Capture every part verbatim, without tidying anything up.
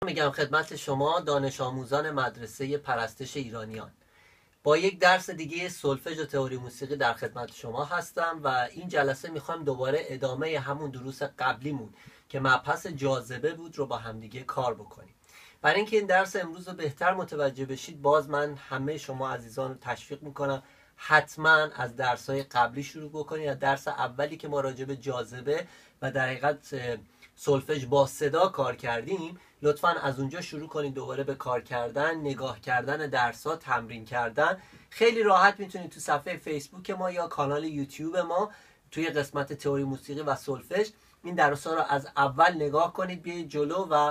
میگم خدمت شما دانش آموزان مدرسه پرستش ایرانیان. با یک درس دیگه سولفژ و تئوری موسیقی در خدمت شما هستم و این جلسه میخوایم دوباره ادامه همون دروس قبلیمون که مبحث جاذبه بود رو با همدیگه کار بکنیم. برای اینکه این درس امروز رو بهتر متوجه بشید، باز من همه شما عزیزان رو تشویق میکنم حتما از درس‌های قبلی شروع بکنید. از درس اولی که ما راجع به جاذبه و در حقیقت سولفژ با صدا کار کردیم، لطفاً از اونجا شروع کنید دوباره به کار کردن، نگاه کردن درس‌ها، تمرین کردن. خیلی راحت میتونید تو صفحه فیسبوک ما یا کانال یوتیوب ما توی قسمت تئوری موسیقی و سولفژ این درس‌ها رو از اول نگاه کنید، بیایید جلو و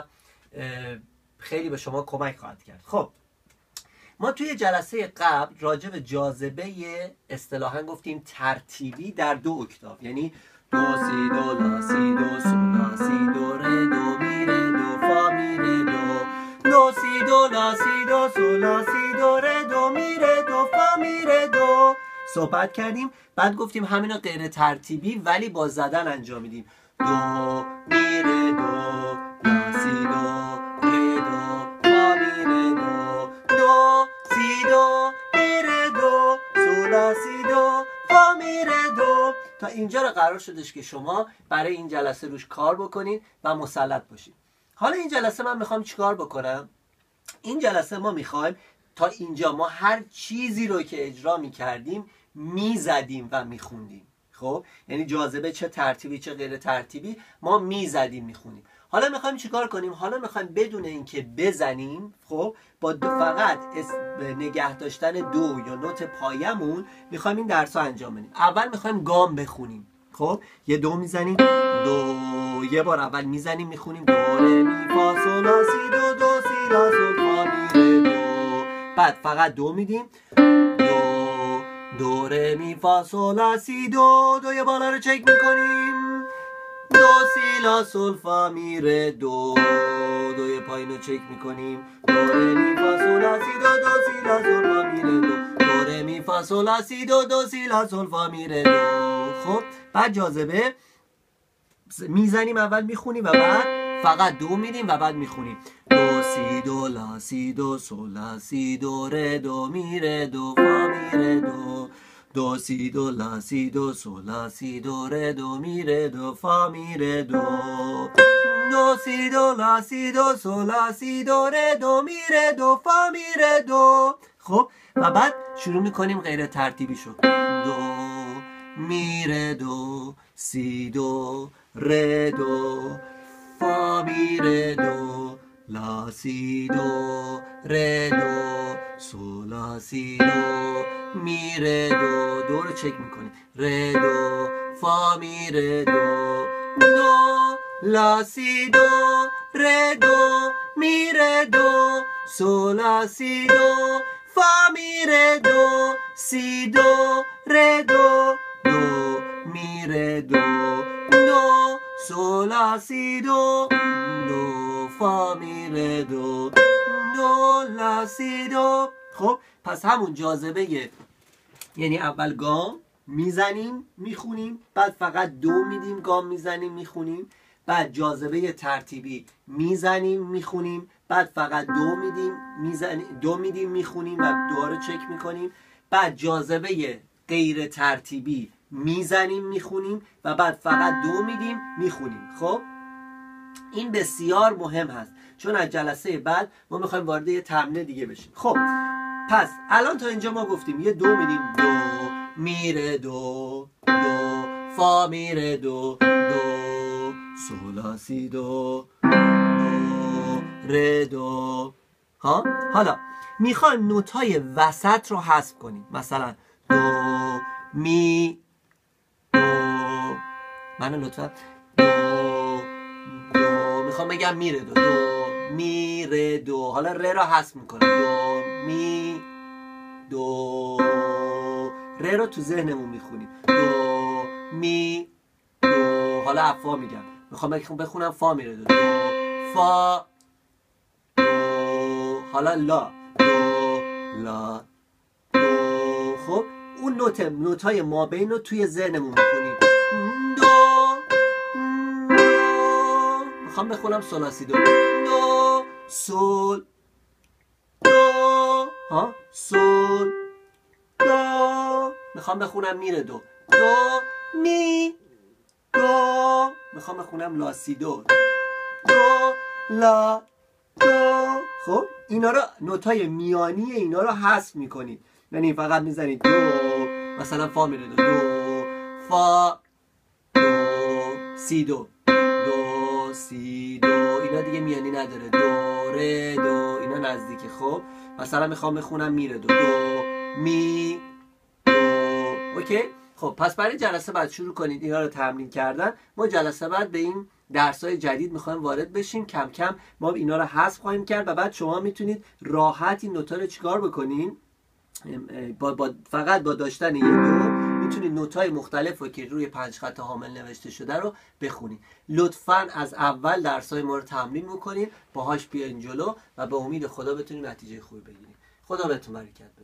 خیلی به شما کمک خواهد کرد. خب ما توی جلسه قبل راجع به جاذبه اصطلاحاً گفتیم ترتیبی در دو اکتاف، یعنی دو سی دو لا سی دو سو لا سی دو ره دو می ره دو فا می ره دو دو سی دو لا سی دو سو لا سی دو ره دو می ره دو فا می ره دو صحبت کردیم. بعد گفتیم همینا غیر ترتیبی ولی با زدن انجام میدیم. دو می ره دو لا سی دو ره دو فا می ره دو دو سی دو می ره دو سو لا سی دو فا می ره دو. تا اینجا رو قرار شدش که شما برای این جلسه روش کار بکنید و مسلط باشید. حالا این جلسه من میخوام چیکار بکنم؟ این جلسه ما میخوایم تا اینجا ما هر چیزی رو که اجرا میکردیم میزدیم و میخوندیم. خب یعنی جاذبه چه ترتیبی چه غیر ترتیبی ما میزدیم میخوندیم. حالا میخوایم چیکار کنیم؟ حالا میخوایم بدون اینکه بزنیم، خب با فقط نگه داشتن دو یا نوت پایمون میخوایم این درس رو انجام بدیم. اول میخوایم گام بخونیم. خب یه دو میزنیم، دو یه بار اول میزنیم میخونیم دو ره می فا سو لا سی دو دو سی لا سو فا می ره دو. بعد فقط دو میدیم، دو دو ره می فا سو لا سی دو دو، یه بالا رو چک میکنیم دو سی لا سول فا می ره دو دو، یه پایین رو چک میکنیم دو ره می فا سول لا سی دو دو سی لا سول فا می ره دو دو ره می فا سول لا سی دو دو سی لا سول فا می ره دو. خب بعد جاذبه میزنیم اول میخونیم و بعد فقط دو میدیم و بعد میخونیم دو سی دو لا سی دو سول لا سی دو ره دو می ره دو فا می ره دو دو سی دو لا سی دو سو لا سی دو ره دو می ره دو فا می ره دو دو سی دو لا سی دو سو لا سی دو ره دو می ره دو فا می ره دو. خب و بعد شروع میکنیم غیر ترتیبی شو. دو می ره دو سی دو ره دو فا می ره دو لا سی دو ره دو سو لا سی دو می ره دو دو رو چک میکنیم ره دو فا می ره دو دو لا سی دو ره دو می ره دو سو لا سی دو فا می ره دو سی دو ره دو دو می ره دو دو سو لا سی دو دو فا می ره دو دو لا سی دو. خب پس همون جاذبه، یعنی اول گام میزنیم میخونیم، بعد فقط دو میدیم گام میزنیم میخونیم، بعد جاذبه ترتیبی میزنیم میخونیم، بعد فقط دو میدیم میزنیم دو میدیم میخونیم و دو رو چک میکنیم، بعد جاذبه غیر ترتیبی میزنیم میخونیم و بعد فقط دو میدیم میخونیم. خب این بسیار مهم هست چون از جلسه بعد ما میخوایم وارد یه تمرین دیگه بشیم. خب پس الان تا اینجا ما گفتیم یه دو میدیم دو میره دو دو فا میره دو دو سو لا سی دو دو ره دو. ها حالا میخوایم نوتای وسط رو حذف کنیم، مثلا دو می دو، منو لطفا دو دو میخوام بگم میره دو دو میره دو، حالا ره رو حذف میکنم دو می دو، ره رو تو ذهنمون میخونیم دو می دو، حالا افا میگم میخوام بخونم فا میره دو دو فا دو، حالا لا دو لا دو. خب اون نوت نوتای ما بین رو توی ذهنمون میخونیم دو دو، میخوام بخونم سولاسی دو دو سول دو ها سول دو میخوام بخونم میره دو دو می دو میخوام بخونم لا سی دو دو لا دو. خب اینا رو نوتای میانی اینا رو حذف میکنید، یعنی فقط میزنید دو، مثلا فا میره دو دو فا دو سی دو دو سی دو، اینا دیگه میانی نداره، دو ره دو اینا نزدیکه. خب مثلا میخوام بخونم میره دو دو می دو. اوکی. خب پس برای جلسه بعد شروع کنید اینا رو تمرین کردن. ما جلسه بعد به این درس‌های جدید میخوایم وارد بشیم، کم کم ما اینا رو حذف خواهیم کرد و بعد شما میتونید راحت این نوتا رو چیکار بکنین؟ با, با فقط با داشتن یه دو میتونید نوت‌های مختلف رو که روی پنج خط حامل نوشته شده رو بخونید. لطفاً از اول درس‌های ما رو تمرین بکنید، باهاش بیاین جلو و به امید خدا بتونید نتیجه خوبی بگیرید. خدا بهتون برکت.